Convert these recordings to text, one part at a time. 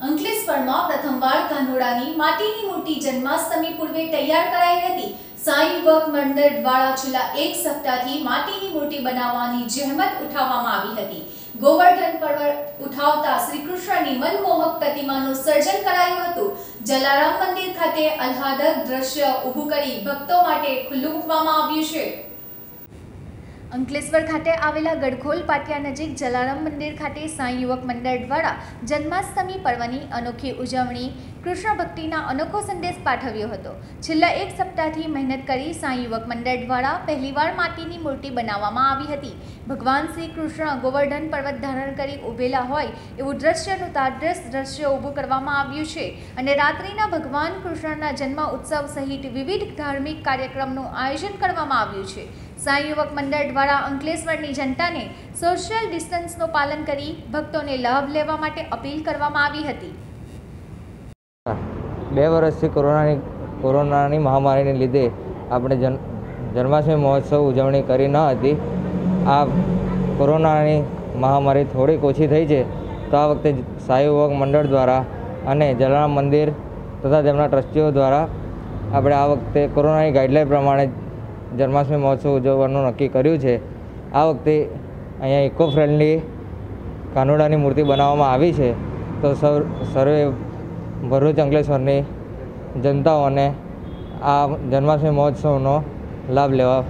અંકલેશ્વરમાં પ્રથમવાર કાનોડાની માટીની મૂર્તિ જન્માષ્ટમી પૂર્વે તૈયાર કરાઈ હતી। સાંઈ યુવક મંડળ દ્વારા છેલ્લા એક સપ્તાહથી માટીની મૂર્તિ બનાવવાની જહેમત ઉઠાવવામાં આવી હતી। ગોવર્ધન પર્વત ઉઠાવતા શ્રી કૃષ્ણની મનમોહક પ્રતિમાનું સર્જન કરાયું હતું। જલારામ મંદિર ખાતે આહ્લાદક દ્રશ્ય ઊભું કરી ભક્તો માટે ખુલ્લું મૂકવામાં આવ્યું છે। અંકલેશ્વર ખાતે આવેલા ગડખોલ પાટિયા નજીક જલારામ મંદિર ખાતે સાંઈ યુવક મંડળ દ્વારા જન્માષ્ટમી પર્વની અનોખી ઉજવણી કૃષ્ણ ભક્તિના અનોખો સંદેશ પાઠવ્યો હતો। છેલ્લા એક સપ્તાહથી મહેનત કરી સાંઈ યુવક મંડળ દ્વારા પહેલીવાર માટીની મૂર્તિ બનાવવામાં આવી હતી। ભગવાન શ્રી કૃષ્ણ ગોવર્ધન પર્વત ધારણ કરી ઉભેલા હોય એવું દ્રશ્યનું તાદ્રશ દ્રશ્ય ઊભું કરવામાં આવ્યું છે અને રાત્રિના ભગવાન કૃષ્ણના જન્મ ઉત્સવ સહિત વિવિધ ધાર્મિક કાર્યક્રમનું આયોજન કરવામાં આવ્યું છે। સાંઈ યુવક મંડળ દ્વારા અંકલેશ્વરની જનતાને સોશિયલ ડિસ્ટન્સનું પાલન કરી ભક્તોને લાભ લેવા માટે અપીલ કરવામાં આવી હતી। 2 વર્ષથી કોરોનાની મહામારીને લીધે આપણે જન્માષ્ટમી મહોત્સવ ઉજવણી કરી ન હતી। આ કોરોનાની મહામારી થોડીક ઓછી થઈ છે તો આ વખતે સાંઈ યુવક મંડળ દ્વારા અને જલારામ મંદિર તથા તેમના ટ્રસ્ટીઓ દ્વારા આપણે આ વખતે કોરોનાની ગાઈડલાઈન પ્રમાણે જન્માષ્ટમી મહોત્સવ ઉજવવાનું નક્કી કર્યું છે। આ વખતે અહીંયા ઇકો ફ્રેન્ડલી કાનોડાની મૂર્તિ બનાવવામાં આવી છે તો સર્વે ભરૂચ અંકલેશ્વરની જનતાઓને આ જન્માષ્ટમી મહોત્સવનો લાભ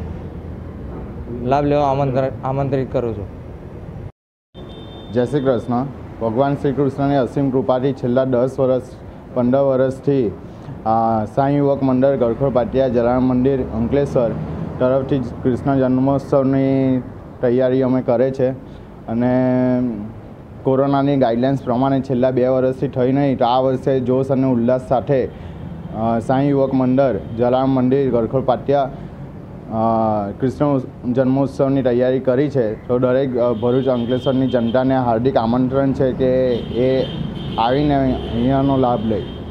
લેવા આમંત્રિત કરું છું। જય શ્રી કૃષ્ણ। ભગવાન શ્રી કૃષ્ણની અસીમ કૃપાથી છેલ્લા 10-15 વર્ષથી સાંઈ યુવક મંડળ ગડખોલ પાટિયા જલારામ મંદિર અંકલેશ્વર તરફથી કૃષ્ણ જન્મોત્સવની તૈયારી અમે કરે છે અને કોરોનાની ગાઈડલાઇન્સ પ્રમાણે છેલ્લા 2 વર્ષથી થઈ નહીં તો આ વર્ષે જોશ અને ઉલ્લાસ સાથે સાંઈ યુવક મંડળ જલારામ મંદિર ગડખોલ પાટિયા કૃષ્ણ જન્મોત્સવની તૈયારી કરી છે। તો દરેક ભરૂચ અંકલેશ્વરની જનતાને હાર્દિક આમંત્રણ છે કે એ આવીને અહીંયાનો લાભ લે।